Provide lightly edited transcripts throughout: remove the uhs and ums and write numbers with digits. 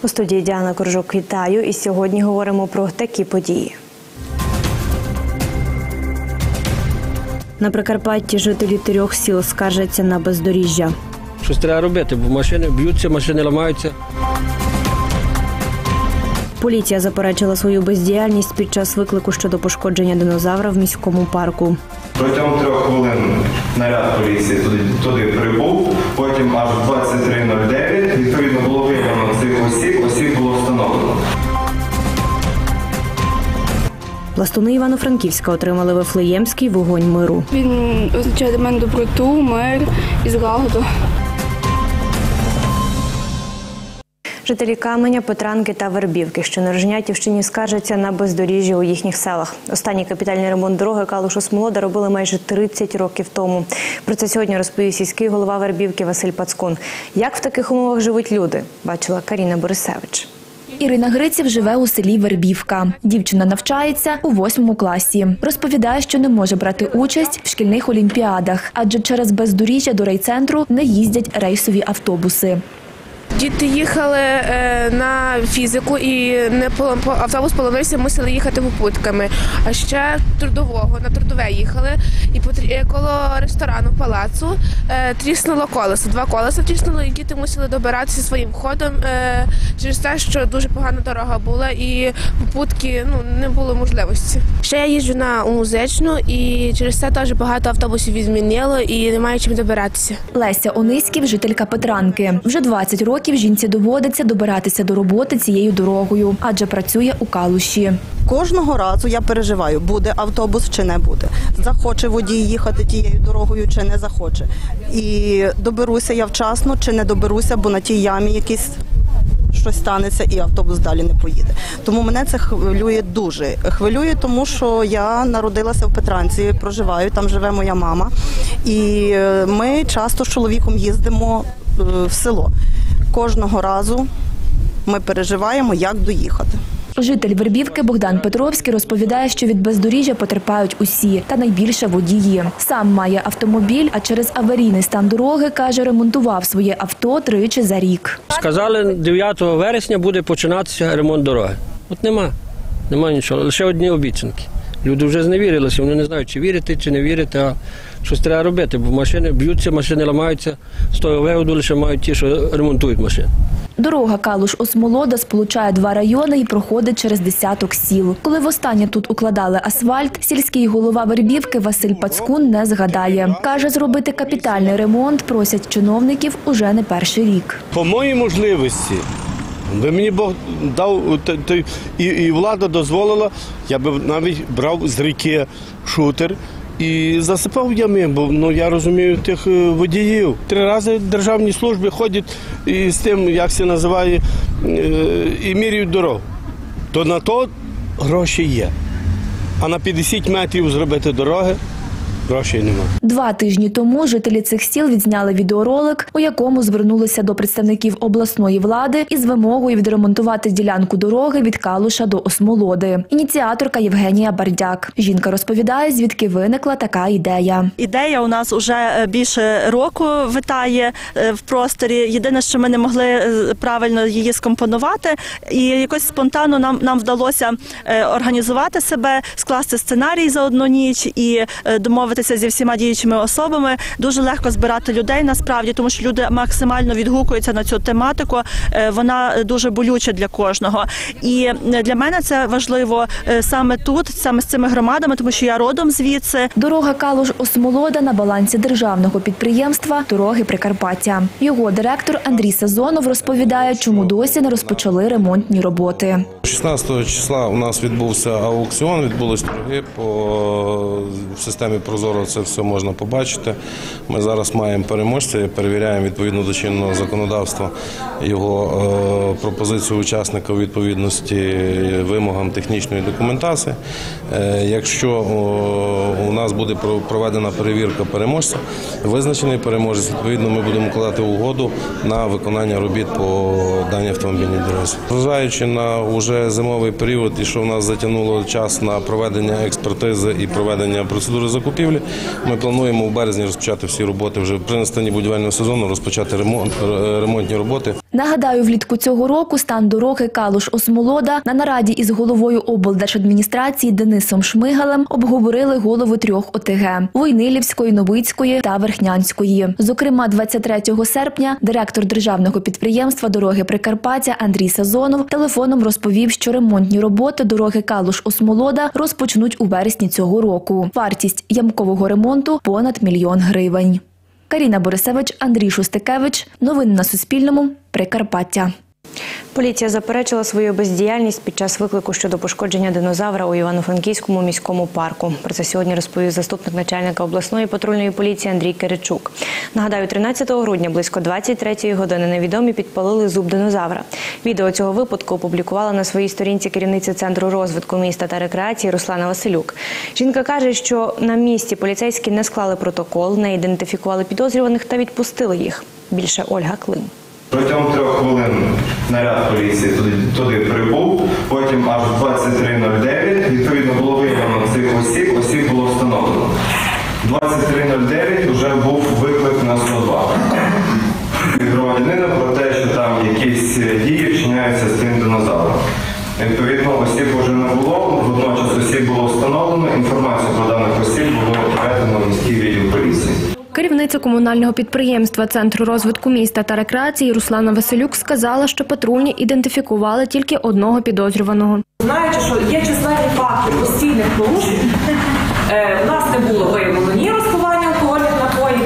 У студії Діана Коржук, вітаю. І сьогодні говоримо про такі події. На Прикарпатті жителі 3 сіл скаржаться на бездоріжжя. Щось треба робити, бо машини б'ються, машини ламаються. Поліція заперечила свою бездіяльність під час виклику щодо пошкодження динозавра в міському парку. Протягом 3 хвилин наряд поліції туди прибув, потім аж в 23:09 відповідно було виявлено цих осіб було встановлено. Пластуни Івано-Франківська отримали Вифлеємський вогонь миру. Він означає для мене доброту, мир і злагоду. Жителі Каменя, Петранки та Вербівки, що на Рожнятівщині, скаржаться на бездоріжжя у їхніх селах. Останній капітальний ремонт дороги Калуш-Осмолода робили майже 30 років тому. Про це сьогодні розповів сільський голова Вербівки Василь Пацкун. Як в таких умовах живуть люди, бачила Каріна Борисевич. Ірина Гриців живе у селі Вербівка. Дівчина навчається у 8 класі. Розповідає, що не може брати участь в шкільних олімпіадах, адже через бездоріжжя до райцентру не їздять рейсові автобуси. Діти їхали на фізику і автобус поламався, мусили їхати попутками. А ще на трудове їхали і коло ресторану, палацу тріснуло колесо. 2 колеса тріснуло і діти мусили добиратися своїм ходом через те, що дуже погана дорога була і попутки не було можливості. Ще я їжджу на музичну і через це теж багато автобусів відмінило і немає чим добиратися. Леся Ониськів – жителька Петранки. Вже 20 років жінці доводиться добиратися до роботи цією дорогою, адже працює у Калуші. Кожного разу я переживаю, буде автобус чи не буде. Захоче водій їхати тією дорогою чи не захоче. І доберуся я вчасно чи не доберуся, бо на тій ямі якийсь щось станеться і автобус далі не поїде. Тому мене це хвилює дуже. Хвилює, тому що я народилася в Петранці, проживаю, там живе моя мама. І ми часто з чоловіком їздимо в село. Кожного разу ми переживаємо, як доїхати. Житель Вербівки Богдан Петровський розповідає, що від бездоріжжя потерпають усі, та найбільше водії. Сам має автомобіль, а через аварійний стан дороги, каже, ремонтував своє авто 3 за рік. Сказали, 9 вересня буде починатися ремонт дороги. От нема нічого, лише одні обіцянки. Люди вже зневірилися, вони не знають, чи вірити, чи не вірити, а щось треба робити, бо машини б'ються, машини ламаються, з того виводу лише мають ті, що ремонтують машини. Дорога Калуш-Осмолода сполучає 2 райони і проходить через десяток сіл. Коли востаннє тут укладали асфальт, сільський голова Вербівки Василь Пацкун не згадає. Каже, зробити капітальний ремонт просять чиновників уже не перший рік. По моїй можливості, би мені Бог дав, і влада дозволила, я би навіть брав з ріки шутер і засипав ями, бо я розумію тих водіїв. 3 рази державні служби ходять і з тим, як це називає, і міряють дорогу. То на то гроші є. А на 50 метрів зробити дороги грошей немає. 2 тижні тому жителі цих сіл відзняли відеоролик, у якому звернулися до представників обласної влади із вимогою відремонтувати ділянку дороги від Калуша до Осмолоди. Ініціаторка Євгенія Бардяк. Жінка розповідає, звідки виникла така ідея. Ідея у нас вже більше року витає в просторі. Єдине, що ми не могли правильно її скомпонувати. І якось спонтанно нам вдалося організувати себе, скласти сценарій за 1 ніч і домовитися зі всіма діючими особами. Дуже легко збирати людей насправді, тому що люди максимально відгукуються на цю тематику. Вона дуже болюча для кожного. І для мене це важливо саме тут, саме з цими громадами, тому що я родом звідси. Дорога Калуш-Осмолода на балансі державного підприємства «Дороги Прикарпаття». Його директор Андрій Сазонов розповідає, чому досі не розпочали ремонтні роботи. 16 числа у нас відбувся аукціон, відбулись торги в системі «Прозоро», це все можна побачити. Ми зараз маємо переможця, перевіряємо відповідно до чинного законодавства його пропозицію учасника у відповідності вимогам технічної документації. Якщо у нас буде проведена перевірка переможця, визначений переможець, відповідно ми будемо укладати угоду на виконання робіт по даній автомобільній дорозі. Зважаючи на вже зимовий період і що в нас затягнуло час на проведення експертизи і проведення процедури закупівлі, ми плануємо в березні розпочати всі роботи, вже при настанні будівельного сезону розпочати ремонтні роботи. Нагадаю, влітку цього року стан дороги Калуш-Осмолода на нараді із головою облдержадміністрації Денисом Шмигалем обговорили голови 3 ОТГ – Войнилівської, Новицької та Верхнянської. Зокрема, 23 серпня директор державного підприємства «Дороги Прикарпаття» Андрій Сазонов телефоном розповів, що ремонтні роботи дороги Калуш-Осмолода розпочнуть у вересні цього року. Вартість ямкового ремонту – понад 1 мільйон гривень. Каріна Борисевич, Андрій Шустикевич. Новини на Суспільному. Прикарпаття. Поліція заперечила свою бездіяльність під час виклику щодо пошкодження динозавра у Івано-Франківському міському парку. Про це сьогодні розповів заступник начальника обласної патрульної поліції Андрій Киричук. Нагадаю, 13 грудня близько 23-ї години невідомі підпалили зуб динозавра. Відео цього випадку опублікувала на своїй сторінці керівниця Центру розвитку міста та рекреації Руслана Василюк. Жінка каже, що на місці поліцейські не склали протокол, не ідентифікували підозрюваних та відпустили їх. Більше Ольга Клим. Протягом 3 хвилин наряд поліції туди прибув, потім аж в 23:09 відповідно було виявлено цих осіб, осіб було встановлено. В 23:09 вже був виклик на 102. Від громадянина про те, що там якісь дії вчиняються з тим динозавром. Відповідно, осіб вже не було, водночас осіб було встановлено, інформацію про даних осіб було передано в міський відділ поліції. Керівниця комунального підприємства Центру розвитку міста та рекреації Руслана Василюк сказала, що патрульні ідентифікували тільки одного підозрюваного. Знаючи, що є численні факти постійних порушень, у нас не було виявлено ні розпивання алкогольних напоїв.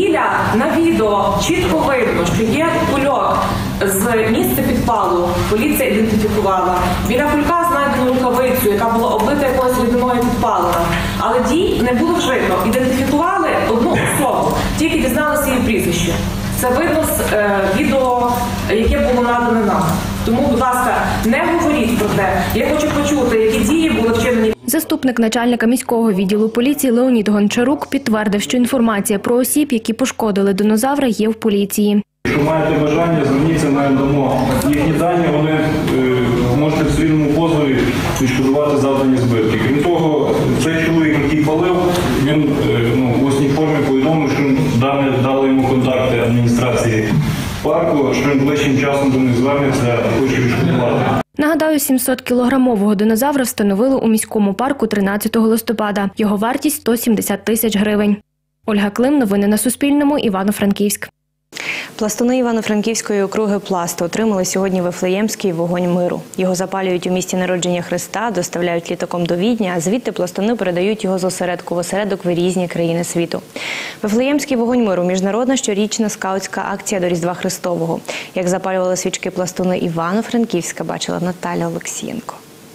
На відео чітко видно, що є кульок з місця підпалу. Поліція ідентифікувала. Біля кулька знайдено рукавицю, яка була облита якоюсь рідиною підпалена. Але дій не було вжито. Ідентифікували одну особу, тільки дізналися її прізвище. Це видно з відео, яке було надане нам. Тому, будь ласка, не говоріть про те. Я хочу почути, які дії були вчинені. Заступник начальника міського відділу поліції Леонід Гончарук підтвердив, що інформація про осіб, які пошкодили динозавра, є в поліції. Якщо маєте бажання, зверніться, надамо їхні дані, вони можете в цивільному позові відшкодувати завдані збитки. Крім того, цей чоловік, який палив, він в усній формі повідомив, що дали йому контакти адміністрації парку, що він ближчим часом до них звернеться, хоче відшкодувати. Нагадаю, 700-кілограмового динозавра встановили у міському парку 13 листопада. Його вартість – 170 тисяч гривень. Ольга Клим, новини на Суспільному, Івано-Франківськ. Пластуни Івано-Франківської округи «Пласту» отримали сьогодні Вифлеємський вогонь миру. Його запалюють у місті народження Христа, доставляють літаком до Відня, а звідти пластуни передають його з осередку в осередок в різні країни світу. Вифлеємський вогонь миру – міжнародна щорічна скаутська акція до Різдва Христового. Як запалювали свічки пластуни Івано-Франківська, бачила Наталя Олексієнко.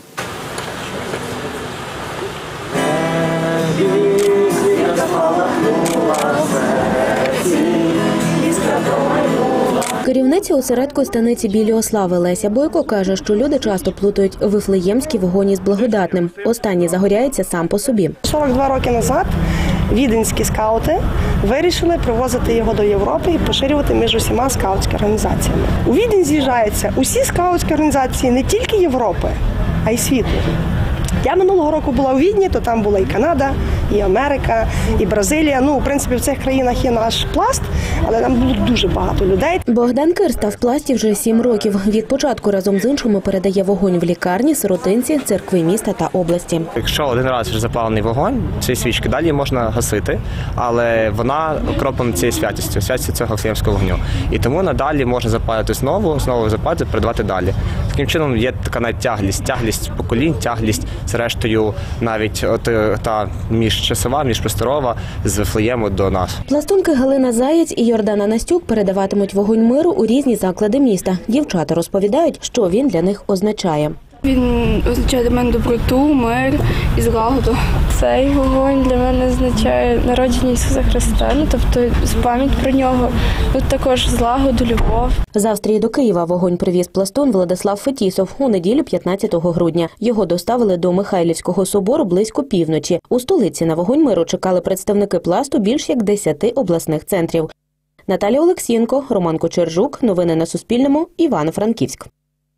Керівниця осередку станиці Білої Слави Леся Бойко каже, що люди часто плутають вифлеємський вогонь із благодатним. Останній загоряється сам по собі. 42 роки назад віденські скаути вирішили привозити його до Європи і поширювати між усіма скаутськими організаціями. У Відень з'їжджаються усі скаутські організації не тільки Європи, а й світу. Я минулого року була у Відні, то там була і Канада, і Америка, і Бразилія. В принципі, в цих країнах є наш пласт, але там було дуже багато людей. Богдан Кирста в пласті вже 7 років. Від початку разом з іншими передає вогонь в лікарні, сиротинці, церкви міста та області. Якщо один раз вже запалений вогонь, цієї свічки далі можна гасити, але вона окроплена цією святістю цього вифлеємського вогню. І тому надалі можна запалити знову запалити, передавати далі. Таким чином є така навіть тяглість поколінь, тяглість зрештою навіть та міжчасова, міжпросторова з Вифлеєму до нас. Пластунки Галина Заєць і Йордана Настюк передаватимуть вогонь миру у різні заклади міста. Дівчата розповідають, що він для них означає. Він означає для мене доброту, мир і злагоду. Цей вогонь для мене означає народження Ісуса Христа, тобто пам'ять про нього, також злагоду, любов. З Австрії до Києва вогонь привіз пластун Владислав Фетісов у неділю 15 грудня. Його доставили до Михайлівського собору близько півночі. У столиці на вогонь миру чекали представники пласту більш як 10 обласних центрів. Наталя Олексієнко, Роман Кочержук. Новини на Суспільному. Івано-Франківськ.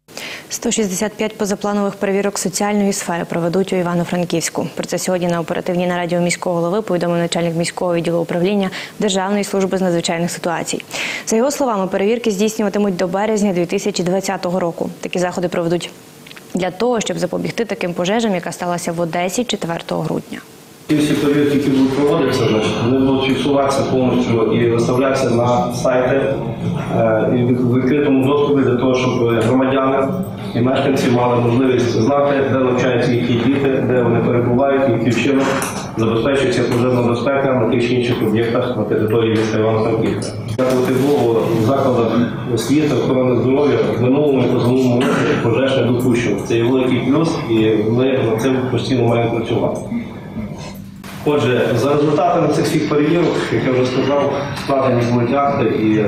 165 позапланових перевірок соціальної сфери проведуть у Івано-Франківську. Про це сьогодні на оперативній нараді у міського голови повідомив начальник міського відділу управління Державної служби з надзвичайних ситуацій. За його словами, перевірки здійснюватимуть до березня 2020 року. Такі заходи проведуть для того, щоб запобігти таким пожежам, яка сталася в Одесі 4 грудня. Ті всі перевірки, які будуть проводитися, вони будуть фіксуватися повністю і виставлятися на сайти і в відкритому доступі для того, щоб громадяни і мешканці мали можливість знати, де навчаються їхні діти, де вони перебувають, яким чином забезпечується пожежна безпека на тих чи інших об'єктах на території міста Івано-Франківська. Дякувати Богу, в закладах освіти, охорони здоров'я в минулому і позаминулому році пожеж не допущено. Це є великий плюс, і ми над цим постійно маємо працювати. Отже, за результатами цих всіх перевірок, як я вже сказав, складені будуть акти і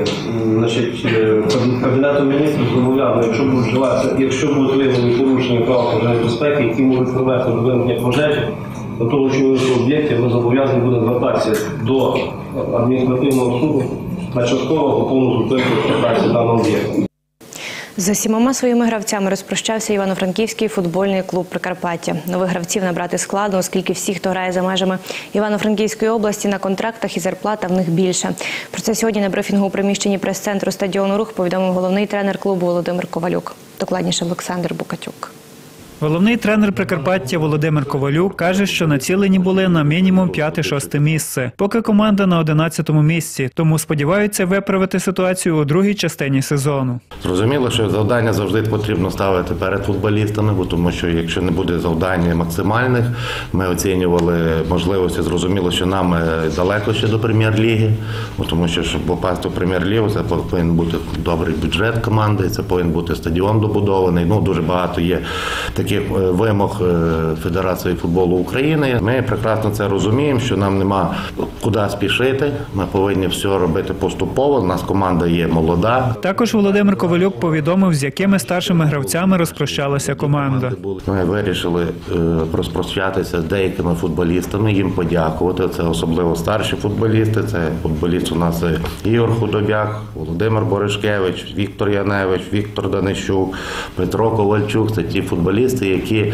Кабінетом міністрів зобов'язано, якщо будуть виявлені порушення прав пожежної безпеки, які можуть привести до виникнення пожежі, до того чи іншого об'єкті, ми зобов'язані будемо звертатися до адміністративного суду на частково або повну зупинку експлуатації даного об'єкту. З 7 своїми гравцями розпрощався Івано-Франківський футбольний клуб «Прикарпаття». Нових гравців набрати складно, оскільки всі, хто грає за межами Івано-Франківської області, на контрактах і зарплата в них більше. Про це сьогодні на брифінгу у приміщенні прес-центру стадіону «Рух» повідомив головний тренер клубу Володимир Ковалюк. Докладніше Олександр Букатюк. Головний тренер Прикарпаття Володимир Ковалюк каже, що націлені були на мінімум 5-6 місце, поки команда на 11-му місці, тому сподіваються виправити ситуацію у другій частині сезону. Зрозуміло, що завдання завжди потрібно ставити перед футболістами, бо тому що якщо не буде завдань максимальних, ми оцінювали можливості, зрозуміло, що нам далеко ще до прем'єр-ліги, бо тому що щоб попасти в прем'єр-лігу, це повинен бути добрий бюджет команди, це повинен бути стадіон добудований, дуже багато є таких вимог Федерації футболу України. Ми прекрасно це розуміємо, що нам нема куди спішити, ми повинні все робити поступово, у нас команда є молода. Також Володимир Ковалюк повідомив, з якими старшими гравцями розпрощалася команда. Ми вирішили розпрощатися з деякими футболістами, їм подякувати. Це особливо старші футболісти, це футболіст у нас Ігор Худобяк, Володимир Боришкевич, Віктор Яневич, Віктор Данищук, Петро Ковальчук. Це ті футболісти, які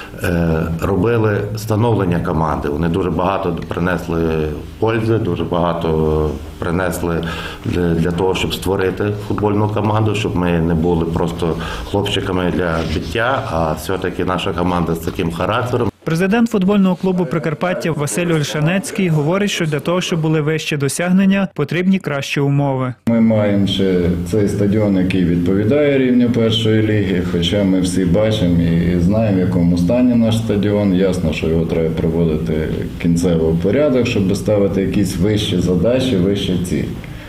робили становлення команди. Вони дуже багато принесли пользи, дуже багато принесли для того, щоб створити футбольну команду, щоб ми не були просто хлопчиками для биття, а все-таки наша команда з таким характером. Президент футбольного клубу «Прикарпаття» Василь Ольшанецький говорить, що для того, щоб були вищі досягнення, потрібні кращі умови. Ми маємо ще цей стадіон, який відповідає рівню першої ліги, хоча ми всі бачимо і знаємо, в якому стані наш стадіон. Ясно, що його треба приводити кінцево в порядок, щоб ставити якісь вищі задачі, вищі цілі.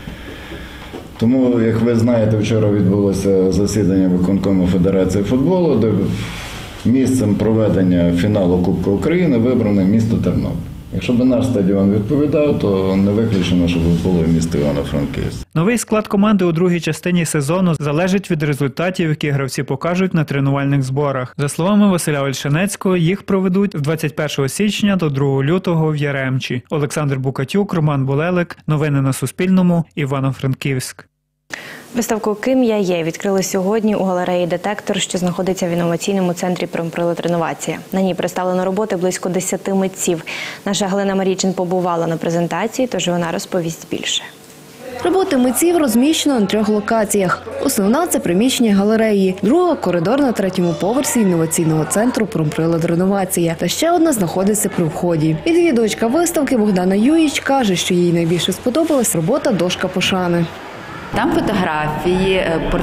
Тому, як ви знаєте, вчора відбулося засідання виконкому Федерації футболу, де місцем проведення фіналу Кубку України вибране місто Тернопіль. Якщо б наш стадіон відповідав, то не виключено, щоб було місто Івано-Франківськ. Новий склад команди у другій частині сезону залежить від результатів, які гравці покажуть на тренувальних зборах. За словами Василя Ольшанецького, їх проведуть з 21 січня до 2 лютого в Яремчі. Олександр Букатюк, Роман Булелик. Новини на Суспільному. Івано-Франківськ. Виставку «Ким я є» відкрили сьогодні у галереї «Детектор», що знаходиться в інноваційному центрі «Промприлад Реновація». На ній представлено роботи близько 10 митців. Наша Галина Марійчин побувала на презентації, тож вона розповість більше. Роботи митців розміщено на 3 локаціях. Основна – це приміщення галереї, друга – коридор на 3-му поверсі інноваційного центру «Промприлад Реновація». Та ще одна знаходиться при вході. Відвідувачка виставки Богдана Юїч каже, що їй найбільше сподобалась робота «Дошка пошани». Там фотографії,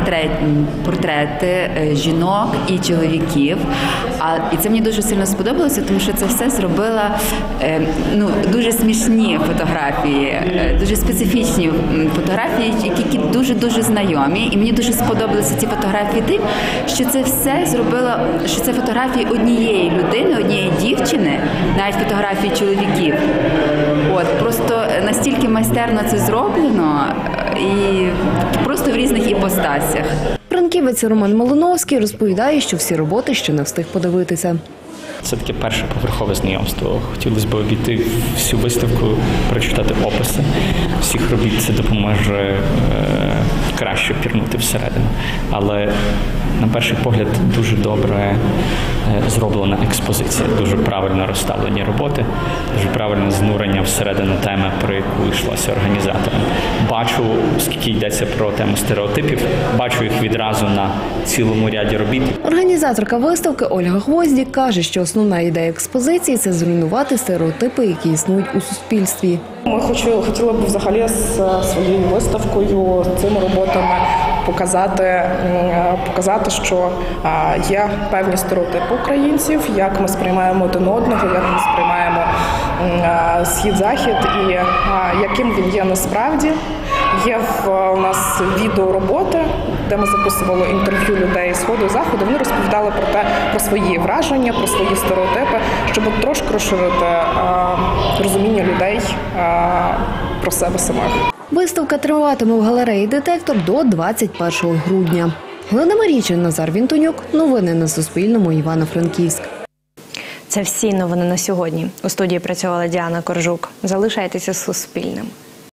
портрети жінок і чоловіків. І це мені дуже сильно сподобалося, тому що це все зробила дуже смішні фотографії, дуже специфічні фотографії, які дуже-дуже знайомі. І мені дуже сподобалися ці фотографії тим, що це все зробила, що це фотографії однієї людини, однієї дівчини, навіть фотографії чоловіків. Просто настільки майстерно це зроблено і просто в різних іпостасях. Франківець Роман Малиновський розповідає, що всі роботи ще не встиг подивитися. Це таке перше поверхове знайомство. Хотілося б обійти всю виставку, прочитати описи всіх робіт. Це допоможе краще пірнути всередину. Але на перший погляд дуже добре зроблена експозиція, дуже правильно розставлені роботи, дуже правильне занурення всередину теми, про яку йшлося організатором. Бачу, оскільки йдеться про тему стереотипів, бачу їх відразу на цілому ряді робіт. Організаторка виставки Ольга Гвоздік каже, що основна ідея експозиції – це зруйнувати стереотипи, які існують у суспільстві. Ми хотіли б взагалі з своєю виставкою, цими роботами показати, що є певні стереотипи українців, як ми сприймаємо один одного, як ми сприймаємо схід-захід і яким він є насправді. Є у нас відеороботи, де ми записували інтерв'ю людей з Сходу і Заходу. Вони розповідали про свої враження, про свої стереотипи, щоб трошки розширити розуміння людей про себе самих. Виставка триватиме в галереї «Детектор» до 21 грудня. Галина Марійчин, Назар Вінтонюк. Новини на Суспільному. Івано-Франківськ. Це всі новини на сьогодні. У студії працювала Діана Коржук. Залишайтеся з Суспільним.